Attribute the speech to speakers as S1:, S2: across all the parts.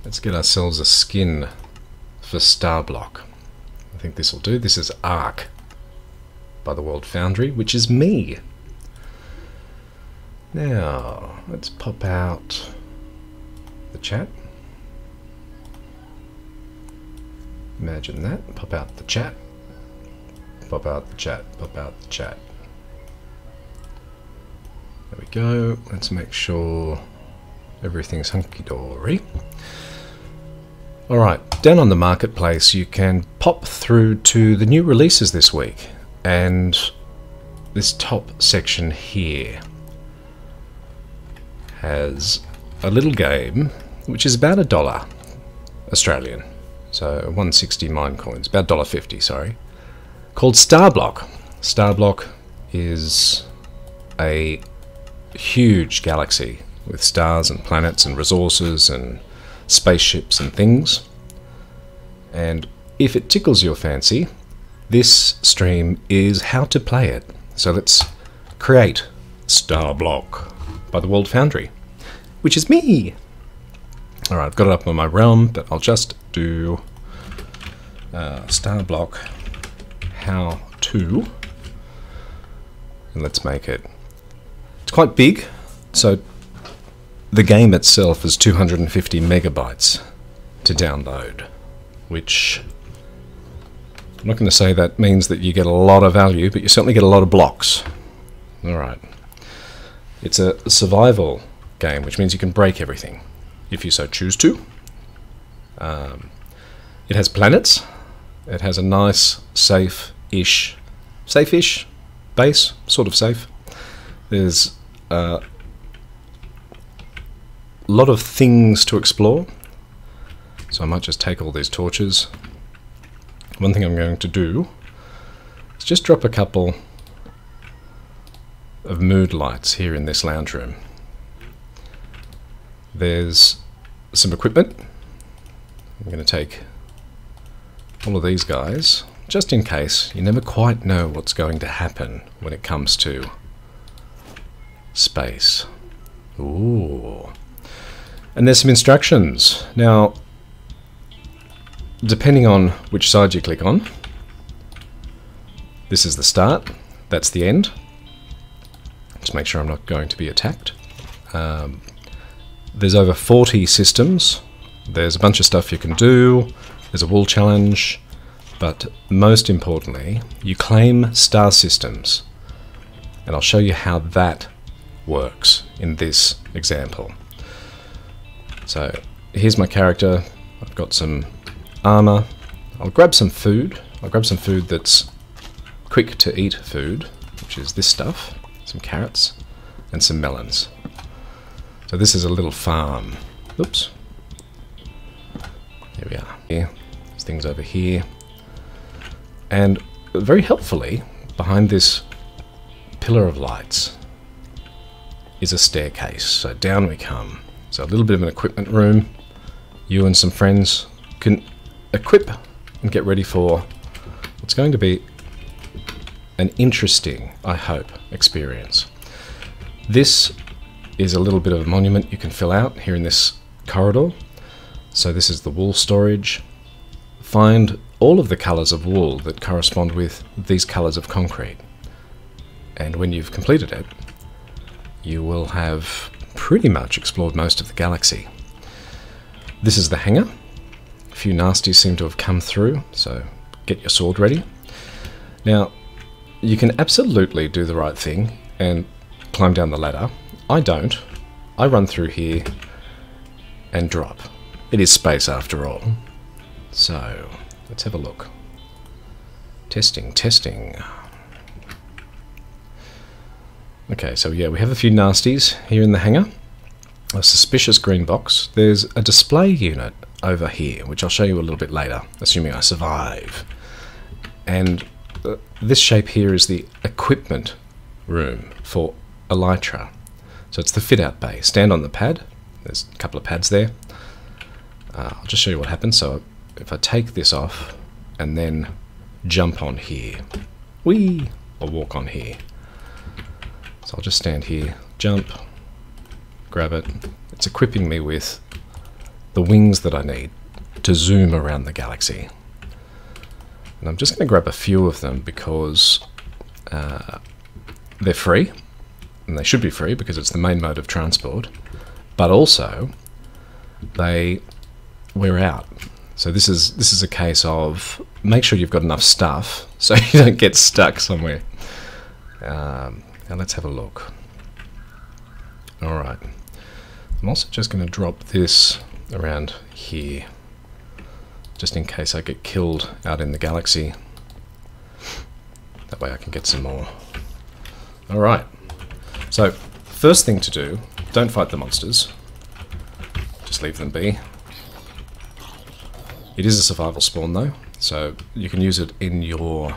S1: Let's get ourselves a skin for Starblock. I think this will do. This is Ark by the World Foundry, which is me. Now, let's pop out the chat. Imagine that. Pop out the chat. Pop out the chat. Pop out the chat. There we go. Let's make sure everything's hunky-dory. Alright, down on the marketplace you can pop through to the new releases this week, and this top section here has a little game which is about $1 Australian, so 160 mine coins, about $1.50, sorry, called Starblock. Starblock is a huge galaxy with stars and planets and resources and spaceships and things, and if it tickles your fancy, this stream is how to play it. So let's create Starblock by the World Foundry, which is me. Alright, I've got it up on my realm, but I'll just do Starblock how to, and let's make it. It's quite big, so the game itself is 250 megabytes to download, which I'm not going to say that means that you get a lot of value, but you certainly get a lot of blocks. Alright. It's a survival game, which means you can break everything, if you so choose to. It has planets. It has a nice, safe-ish base, sort of safe. There's a lot of things to explore, so I might just take all these torches. One thing I'm going to do is just drop a couple of mood lights here in this lounge room. There's some equipment. I'm going to take all of these guys, just in case. You never quite know what's going to happen when it comes to space. Ooh. And there's some instructions. Now, depending on which side you click on, this is the start, that's the end. Just make sure I'm not going to be attacked. There's over 40 systems. There's a bunch of stuff you can do. There's a wool challenge. But most importantly, you claim star systems. And I'll show you how that works in this example. So here's my character. I've got some armor. I'll grab some food. I'll grab some food that's quick to eat food, which is this stuff. Some carrots and some melons. So this is a little farm. Oops. Here we are. There's things over here. And very helpfully, behind this pillar of lights is a staircase. So down we come. So a little bit of an equipment room. You and some friends can equip and get ready for what's going to be an interesting, I hope, experience. This is a little bit of a monument you can fill out here in this corridor. So this is the wool storage. Find all of the colours of wool that correspond with these colours of concrete. And when you've completed it, you will have pretty much explored most of the galaxy. This is the hangar. A few nasties seem to have come through, so get your sword ready. Now, you can absolutely do the right thing and climb down the ladder. I don't. I run through here and drop. It is space after all. So, let's have a look. Testing, testing. Okay, so yeah, we have a few nasties here in the hangar. A suspicious green box. There's a display unit over here, which I'll show you a little bit later, assuming I survive. And this shape here is the equipment room for Elytra. So it's the fit-out bay. Stand on the pad. There's a couple of pads there. I'll just show you what happens. So if I take this off and then jump on here, whee, or walk on here. So I'll just stand here, jump, grab it. It's equipping me with the wings that I need to zoom around the galaxy. And I'm just going to grab a few of them because they're free, and they should be free because it's the main mode of transport, but also they wear out. So this is a case of make sure you've got enough stuff so you don't get stuck somewhere. Now let's have a look. Alright, I'm also just going to drop this around here, just in case I get killed out in the galaxy. That way I can get some more. Alright, so first thing to do, don't fight the monsters. Just leave them be. It is a survival spawn though, so you can use it in your...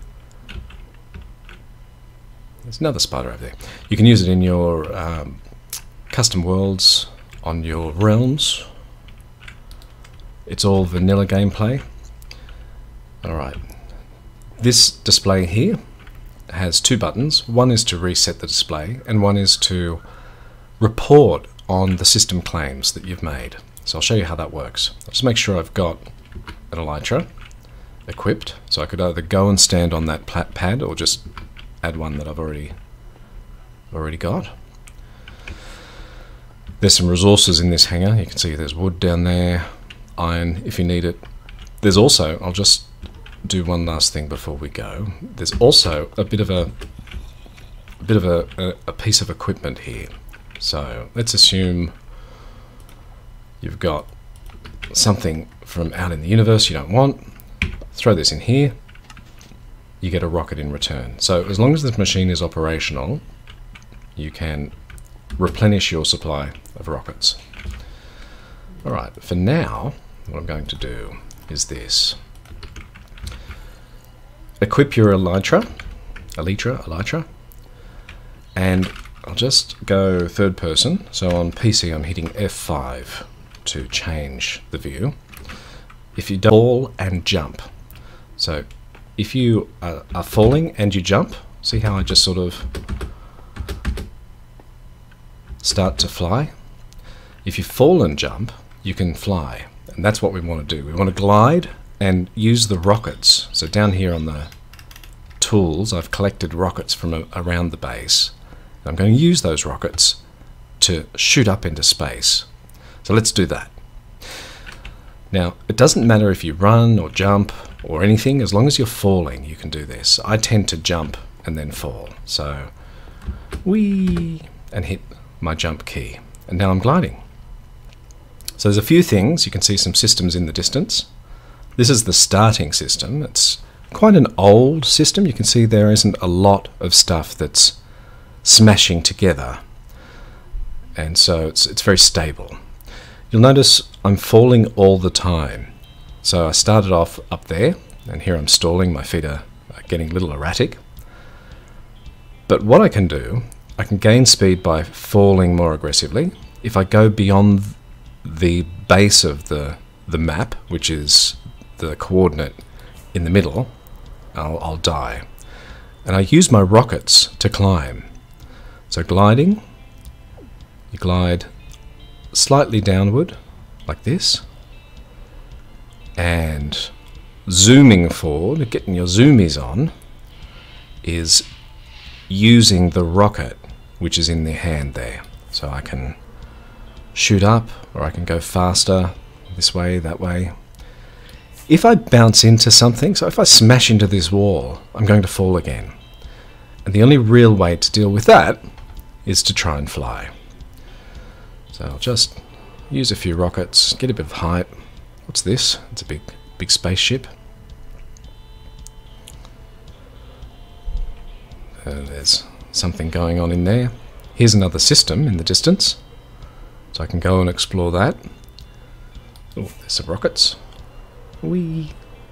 S1: There's another spider over there. You can use it in your custom worlds, on your realms. It's all vanilla gameplay. Alright. This display here has two buttons. One is to reset the display, and one is to report on the system claims that you've made. So I'll show you how that works. I'll just make sure I've got an elytra equipped, so I could either go and stand on that pad or just add one that I've already got. There's some resources in this hangar. You can see there's wood down there, iron if you need it. There's also, I'll just do one last thing before we go. There's also a bit of a piece of equipment here. So let's assume you've got something from out in the universe you don't want. Throw this in here. You get a rocket in return. So as long as this machine is operational, you can replenish your supply of rockets. Alright, for now, what I'm going to do is this. Equip your elytra, and I'll just go third person. So on PC I'm hitting F5 to change the view. If you fall and jump, so if you are falling and you jump, see how I just sort of start to fly? If you fall and jump, you can fly, and that's what we want to do. We want to glide and use the rockets. So down here on the tools, I've collected rockets from around the base. I'm going to use those rockets to shoot up into space. So let's do that. Now, it doesn't matter if you run or jump or anything, as long as you're falling, you can do this. I tend to jump and then fall. So, whee, and hit my jump key. And now I'm gliding. So there's a few things. You can see some systems in the distance. This is the starting system. It's quite an old system. You can see there isn't a lot of stuff that's smashing together, and so it's very stable. You'll notice I'm falling all the time. So I started off up there, and here I'm stalling. My feet are getting a little erratic. But what I can do, I can gain speed by falling more aggressively. If I go beyond the base of the map, which is the coordinate in the middle, I'll die. And I use my rockets to climb. So gliding, you glide slightly downward, like this, and zooming forward, getting your zoomies on, is using the rocket which is in the hand there. So I can shoot up, or I can go faster, this way, that way. If I bounce into something, so if I smash into this wall, I'm going to fall again. And the only real way to deal with that is to try and fly. So I'll just use a few rockets, get a bit of height. What's this? It's a big spaceship. There's something going on in there. Here's another system in the distance, so I can go and explore that. Oh, there's some rockets. Whee!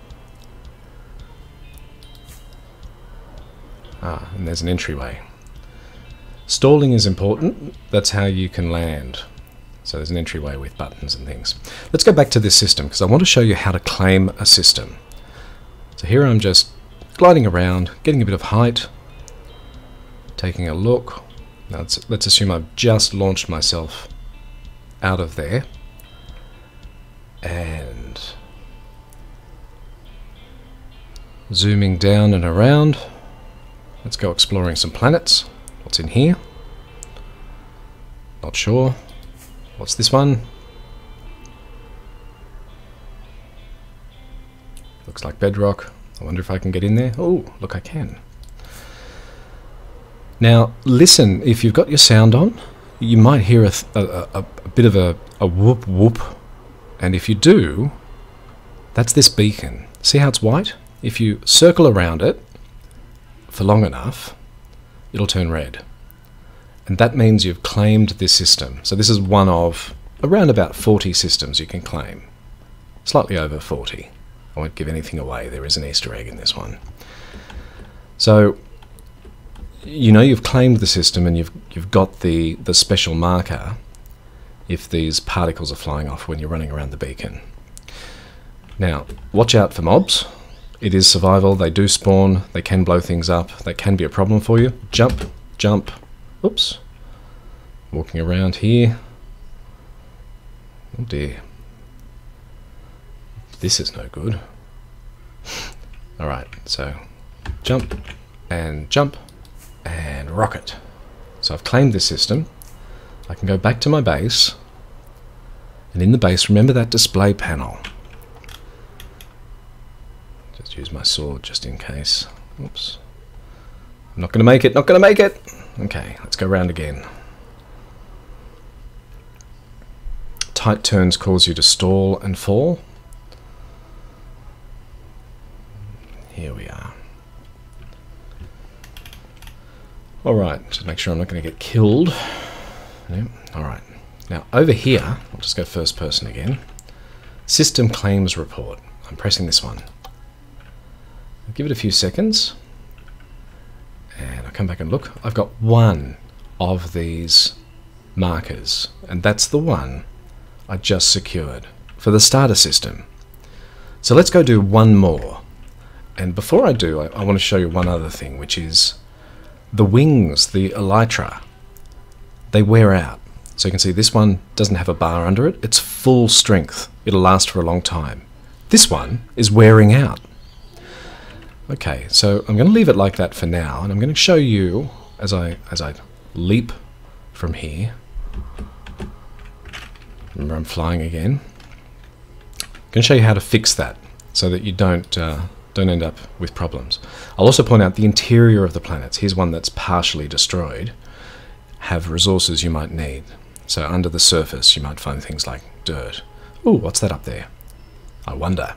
S1: Ah, and there's an entryway. Stalling is important. That's how you can land. So there's an entryway with buttons and things. Let's go back to this system, because I want to show you how to claim a system. So here I'm just gliding around, getting a bit of height, taking a look. Now let's assume I've just launched myself out of there, And zooming down and around. Let's go exploring some planets. What's in here? Not sure. What's this one? Looks like bedrock. I wonder if I can get in there. Oh, look, I can. Now, listen, if you've got your sound on, you might hear a bit of a whoop whoop. And if you do, that's this beacon. See how it's white? If you circle around it for long enough, it'll turn red. And that means you've claimed this system. So this is one of around about 40 systems you can claim. Slightly over 40. I won't give anything away. There is an Easter egg in this one. So you know you've claimed the system and you've got the special marker if these particles are flying off when you're running around the beacon. Now, watch out for mobs. It is survival. They do spawn. They can blow things up. They can be a problem for you. Jump, jump. Oops. Walking around here. Oh dear. This is no good. Alright, so jump and rocket. So I've claimed this system. I can go back to my base. And in the base, remember that display panel. Just use my sword just in case. Oops. I'm not going to make it, not going to make it! Okay, let's go round again. Tight turns cause you to stall and fall. Here we are. Alright, just make sure I'm not going to get killed. Yep. Alright, now over here, I'll just go first person again. System claims report. I'm pressing this one. I'll give it a few seconds. And I'll come back and look. I've got one of these markers, and that's the one I just secured for the starter system. So let's go do one more. And before I do, I want to show you one other thing, which is the wings, the elytra, they wear out. So you can see this one doesn't have a bar under it. It's full strength. It'll last for a long time. This one is wearing out. Okay, so I'm going to leave it like that for now, and I'm going to show you as I leap from here. Remember, I'm flying again. I'm going to show you how to fix that so that you don't end up with problems. I'll also point out the interior of the planets. Here's one that's partially destroyed. Have resources you might need. So under the surface, you might find things like dirt. Ooh, what's that up there? I wonder.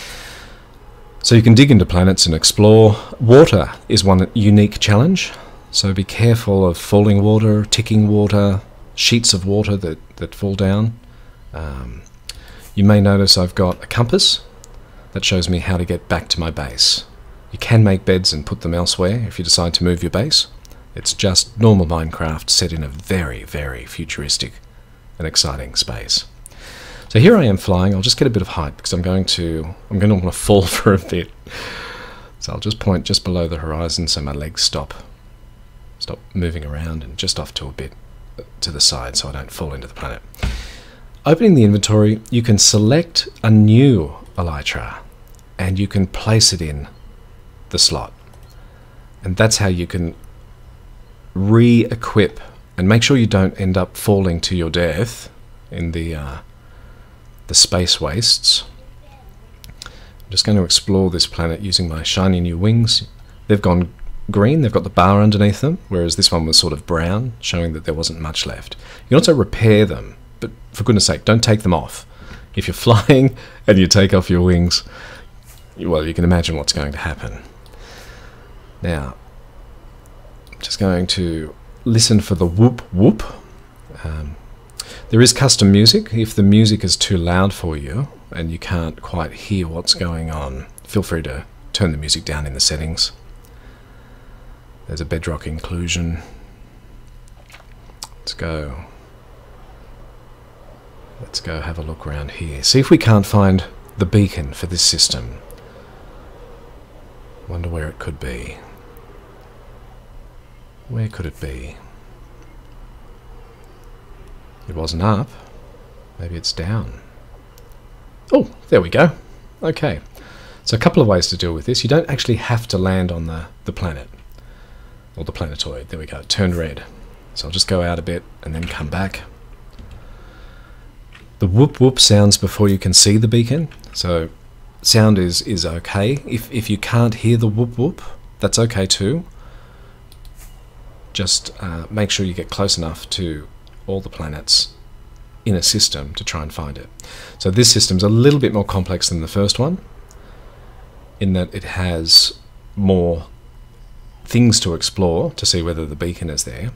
S1: So you can dig into planets and explore. Water is one unique challenge. So be careful of falling water, ticking water, sheets of water that fall down. You may notice I've got a compass that shows me how to get back to my base. You can make beds and put them elsewhere if you decide to move your base. It's just normal Minecraft set in a very, very futuristic and exciting space. So here I am flying. I'll just get a bit of height because I'm going to want to fall for a bit. So I'll just point just below the horizon so my legs stop moving around and just off to a bit to the side so I don't fall into the planet. Opening the inventory, you can select a new elytra and you can place it in the slot. And that's how you can re-equip and make sure you don't end up falling to your death in the space wastes. I'm just going to explore this planet using my shiny new wings. They've gone green, they've got the bar underneath them, whereas this one was sort of brown, showing that there wasn't much left. You can also repair them, but for goodness sake, don't take them off. If you're flying and you take off your wings, well, you can imagine what's going to happen. Now, I'm just going to listen for the whoop whoop. There is custom music. If the music is too loud for you and you can't quite hear what's going on, feel free to turn the music down in the settings. There's a bedrock inclusion. Let's go have a look around here. See if we can't find the beacon for this system. Wonder where it could be. Where could it be? It wasn't up. Maybe it's down. Oh, there we go. Okay. So a couple of ways to deal with this. You don't actually have to land on the planet. Or the planetoid. There we go. It turned red. So I'll just go out a bit and then come back. The whoop whoop sounds before you can see the beacon. So sound is okay. If you can't hear the whoop whoop, that's okay too. Just make sure you get close enough to all the planets in a system to try and find it. So this system's a little bit more complex than the first one, in that it has more things to explore to see whether the beacon is there.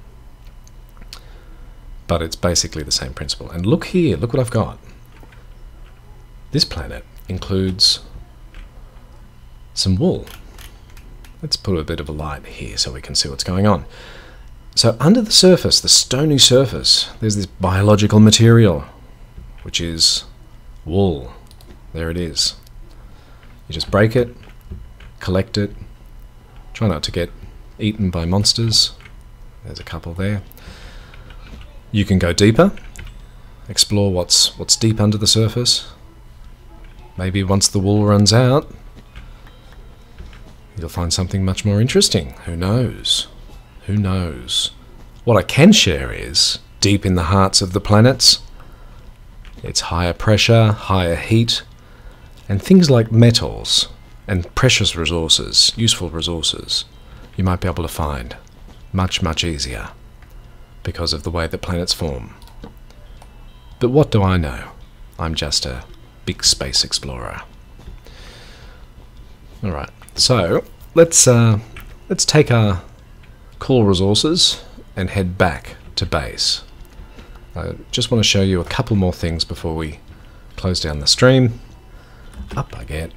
S1: But it's basically the same principle. And look here, look what I've got. This planet includes some wool. Let's put a bit of a light here so we can see what's going on. So under the surface, the stony surface, there's this biological material, which is wool. There it is. You just break it, collect it, try not to get eaten by monsters. There's a couple there. You can go deeper, explore what's deep under the surface. Maybe once the wool runs out, you'll find something much more interesting. Who knows? Who knows? What I can share is, deep in the hearts of the planets, it's higher pressure, higher heat, and things like metals and precious resources, useful resources, you might be able to find much, much easier because of the way the planets form. But what do I know? I'm just a big space explorer. Alright, so let's take our cool resources and head back to base. I just want to show you a couple more things before we close down the stream. Up I get.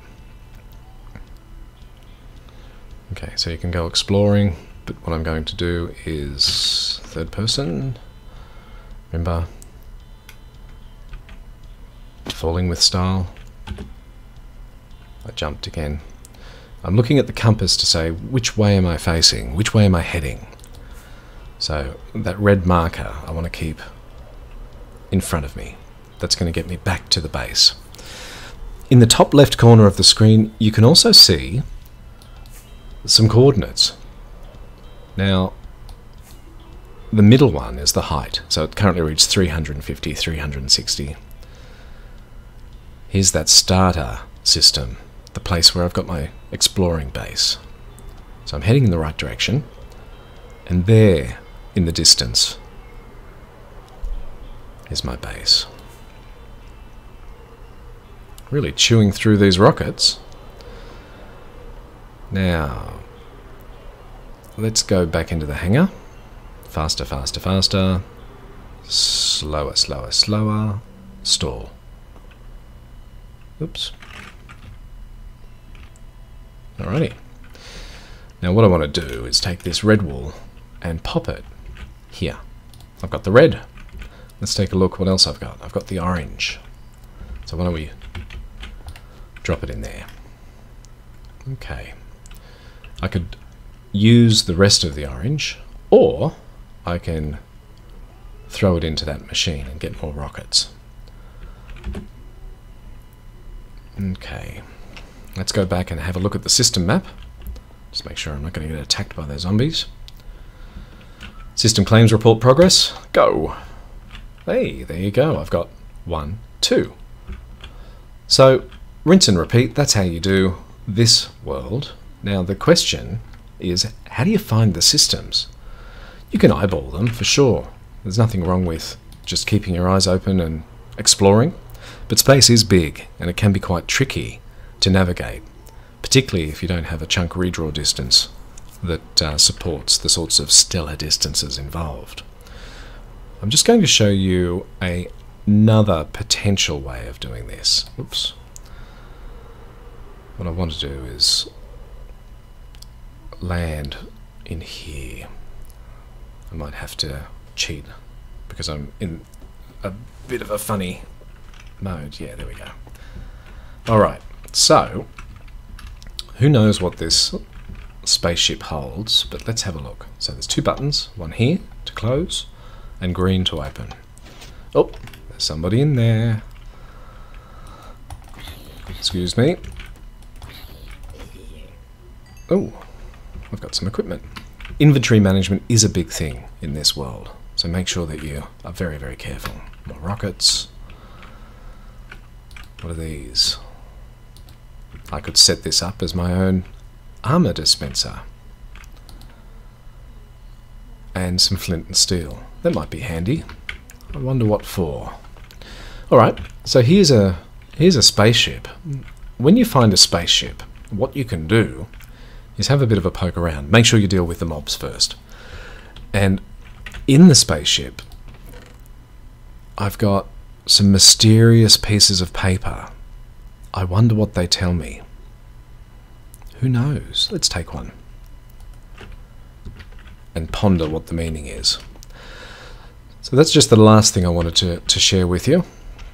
S1: Okay, so you can go exploring, but what I'm going to do is third person. Remember, falling with style. I jumped again. I'm looking at the compass to say, which way am I facing? Which way am I heading? So that red marker I want to keep in front of me. That's going to get me back to the base. In the top left corner of the screen, you can also see some coordinates. Now, the middle one is the height. So it currently reads 350, 360. Here's that starter system, the place where I've got my exploring base. So I'm heading in the right direction, and there in the distance is my base. Really chewing through these rockets. Now, let's go back into the hangar. Faster, faster, faster. Slower, slower, slower. Stall. Oops. Alrighty. Now what I want to do is take this red wool and pop it here. I've got the red. Let's take a look what else I've got. I've got the orange. So why don't we drop it in there. Okay. I could use the rest of the orange, or I can throw it into that machine and get more rockets. Okay. Let's go back and have a look at the system map. Just make sure I'm not going to get attacked by those zombies. System claims report progress. Go! Hey, there you go. I've got 1, 2. So, rinse and repeat. That's how you do this world. Now, the question is, how do you find the systems? You can eyeball them, for sure. There's nothing wrong with just keeping your eyes open and exploring. But space is big, and it can be quite tricky to navigate, particularly if you don't have a chunk redraw distance that supports the sorts of stellar distances involved. I'm just going to show you another potential way of doing this. Oops. What I want to do is land in here. I might have to cheat because I'm in a bit of a funny mode. Yeah, there we go. Alright, so who knows what this spaceship holds, but let's have a look. So there's 2 buttons, one here to close and green to open. Oh, there's somebody in there. Excuse me. Oh, I've got some equipment. Inventory management is a big thing in this world, so make sure that you are very, very careful. More rockets. What are these? I could set this up as my own armor dispenser. And some flint and steel. That might be handy. I wonder what for. Alright, so here's a spaceship. When you find a spaceship, what you can do is have a bit of a poke around. Make sure you deal with the mobs first. And in the spaceship, I've got some mysterious pieces of paper. I wonder what they tell me. Who knows? Let's take one and ponder what the meaning is. So that's just the last thing I wanted to share with you.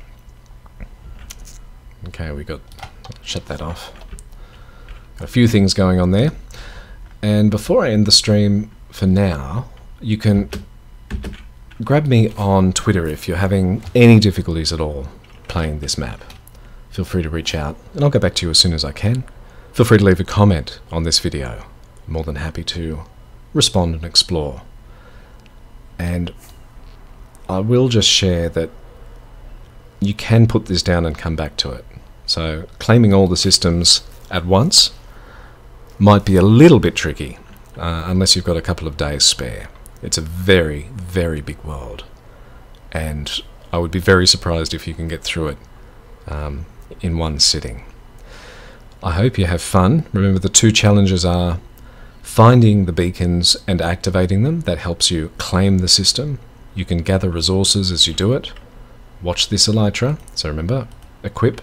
S1: Okay, shut that off. Got a few things going on there. And before I end the stream for now, you can grab me on Twitter if you're having any difficulties at all playing this map. Feel free to reach out and I'll get back to you as soon as I can. Feel free to leave a comment on this video. I'm more than happy to respond and explore. And I will just share that you can put this down and come back to it. So claiming all the systems at once might be a little bit tricky, unless you've got a couple of days spare. It's a very, very big world, and I would be very surprised if you can get through it in one sitting. I hope you have fun. Remember, the two challenges are finding the beacons and activating them. That helps you claim the system. You can gather resources as you do it. Watch this elytra. So remember, equip.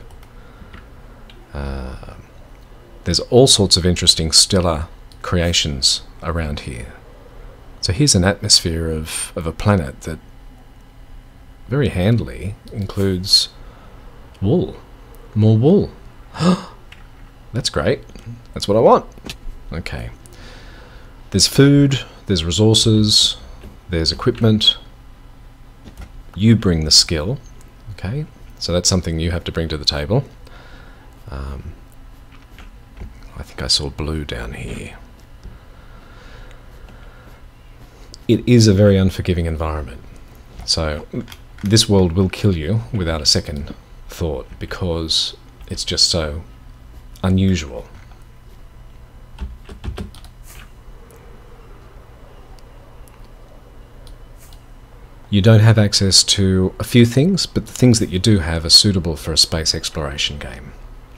S1: There's all sorts of interesting stellar creations around here. So here's an atmosphere of a planet that very handily includes wool. More wool. That's great. That's what I want. Okay. There's food, there's resources, there's equipment. You bring the skill. Okay. So that's something you have to bring to the table. I think I saw blue down here. It is a very unforgiving environment. So this world will kill you without a second thought because it's just so unusual. You don't have access to a few things, but the things that you do have are suitable for a space exploration game.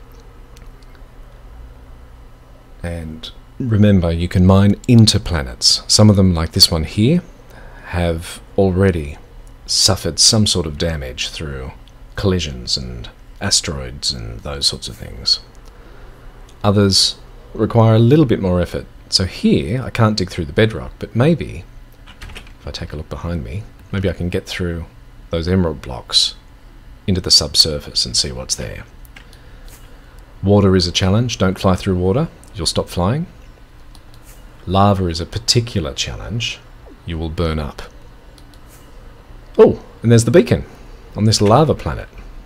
S1: And remember, you can mine into planets. Some of them, like this one here, have already suffered some sort of damage through collisions and asteroids and those sorts of things. Others require a little bit more effort. So here, I can't dig through the bedrock, but maybe, if I take a look behind me, maybe I can get through those emerald blocks into the subsurface and see what's there. Water is a challenge. Don't fly through water. You'll stop flying. Lava is a particular challenge. You will burn up. Oh, and there's the beacon on this lava planet.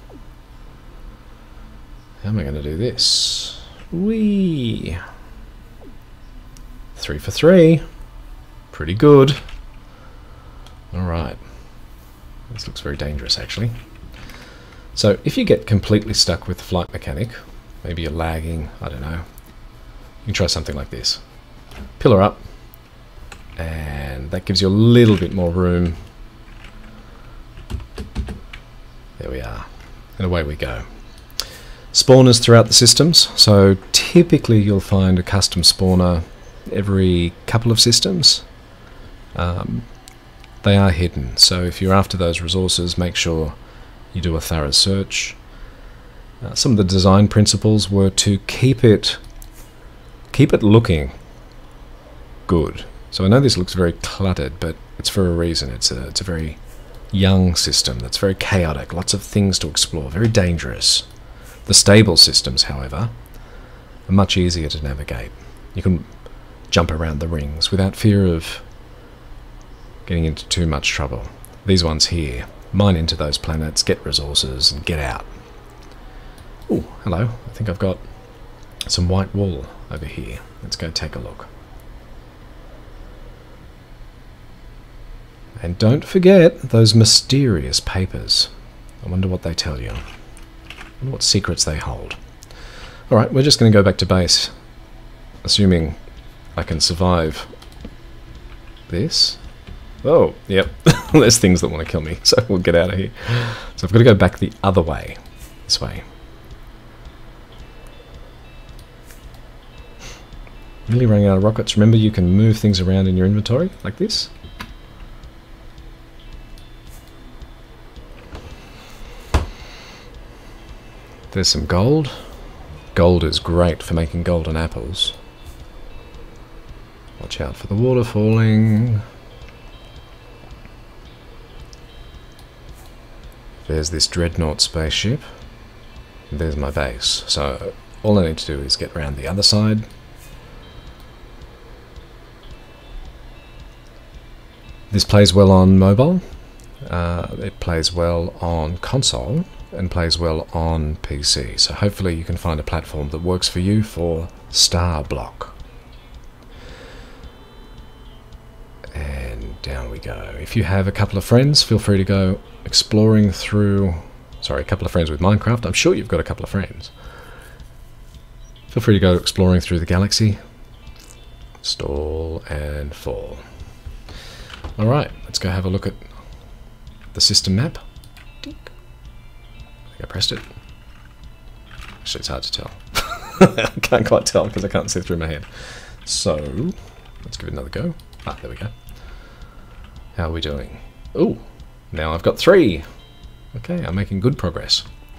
S1: How am I going to do this? Whee! 3 for 3. Pretty good. Alright. This looks very dangerous, actually. So, if you get completely stuck with the flight mechanic, maybe you're lagging, I don't know, you can try something like this. Pillar up, and that gives you a little bit more room. There we are, and away we go. Spawners throughout the systems, so typically you'll find a custom spawner every couple of systems. They are hidden, so if you're after those resources, make sure you do a thorough search. Some of the design principles were to keep it looking good. So I know this looks very cluttered, but it's for a reason. It's a very young system that's very chaotic, lots of things to explore, very dangerous. The stable systems, however, are much easier to navigate. You can jump around the rings without fear of getting into too much trouble. These ones here, mine into those planets, get resources, and get out. Oh, hello. I think I've got some white wool over here. Let's go take a look. And don't forget those mysterious papers. I wonder what they tell you. I wonder what secrets they hold. Alright, we're just going to go back to base. Assuming I can survive this. Oh, yep. There's things that want to kill me, so we'll get out of here. So I've got to go back the other way. This way. Really running out of rockets. Remember, you can move things around in your inventory, like this. There's some gold. Gold is great for making golden apples. Watch out for the water falling. There's this dreadnought spaceship. There's my base. So all I need to do is get around the other side. This plays well on mobile. It plays well on console. And plays well on PC. So hopefully you can find a platform that works for you for Starblock. And down we go. If you have a couple of friends, feel free to go exploring through... Sorry, a couple of friends with Minecraft. I'm sure you've got a couple of friends. Feel free to go exploring through the galaxy. Stall and fall. Alright, let's go have a look at the system map. I pressed it. Actually, it's hard to tell. I can't quite tell because I can't see through my head. So, let's give it another go. Ah, there we go. How are we doing? Ooh, now I've got 3. Okay, I'm making good progress.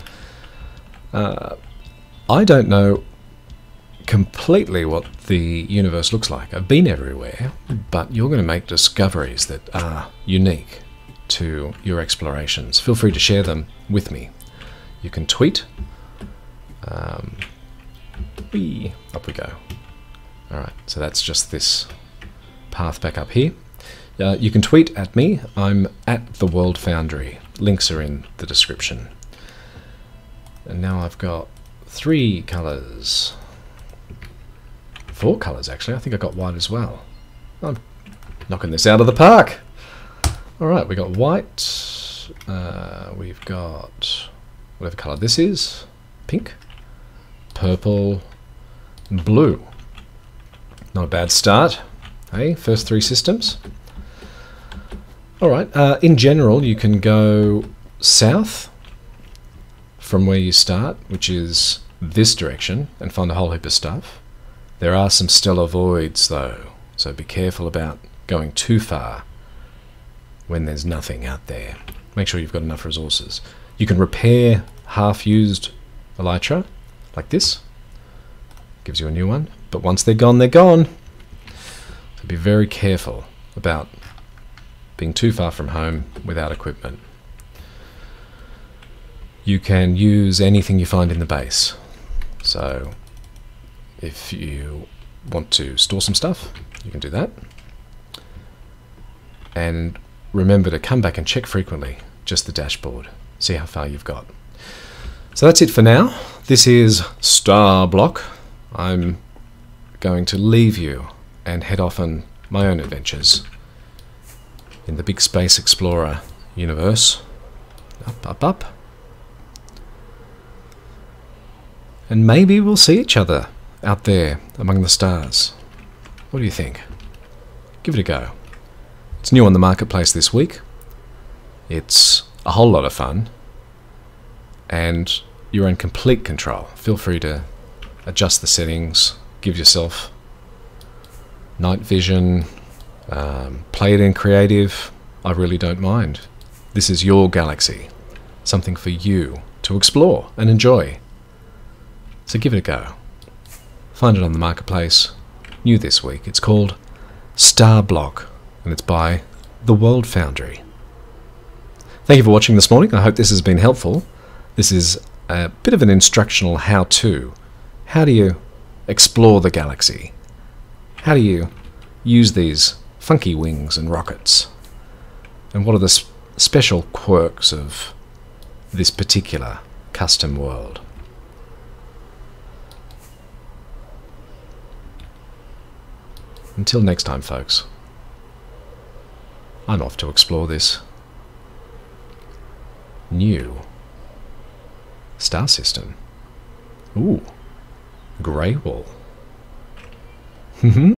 S1: I don't know completely what the universe looks like. I've been everywhere, but you're going to make discoveries that are unique to your explorations. Feel free to share them with me. You can tweet. Up we go. Alright, so that's just this path back up here. You can tweet at me. I'm at the World Foundry. Links are in the description. And now I've got 3 colours. 4 colours actually. I think I got white as well. I'm knocking this out of the park. Alright, we got white. We've got... whatever colour this is, pink, purple, and blue. Not a bad start, hey? First 3 systems. Alright, in general you can go south from where you start, which is this direction, and find a whole heap of stuff. There are some stellar voids though, so be careful about going too far when there's nothing out there. Make sure you've got enough resources. You can repair half-used elytra, like this. Gives you a new one. But once they're gone, they're gone. So be very careful about being too far from home without equipment. You can use anything you find in the base. So if you want to store some stuff, you can do that. And remember to come back and check frequently, just the dashboard. See how far you've got. So that's it for now. This is Starblock. I'm going to leave you and head off on my own adventures in the big Space Explorer universe. Up, up, up. And maybe we'll see each other out there among the stars. What do you think? Give it a go. It's new on the marketplace this week. It's a whole lot of fun. And you're in complete control. Feel free to adjust the settings, give yourself night vision, play it in creative. I really don't mind. This is your galaxy. Something for you to explore and enjoy. So give it a go. Find it on the marketplace. New this week. It's called Starblock, and it's by the World Foundry. Thank you for watching this morning. I hope this has been helpful. This is a bit of an instructional how-to. How do you explore the galaxy? How do you use these funky wings and rockets? And what are the special quirks of this particular custom world? Until next time, folks, I'm off to explore this new star system. Ooh, Grey Wall.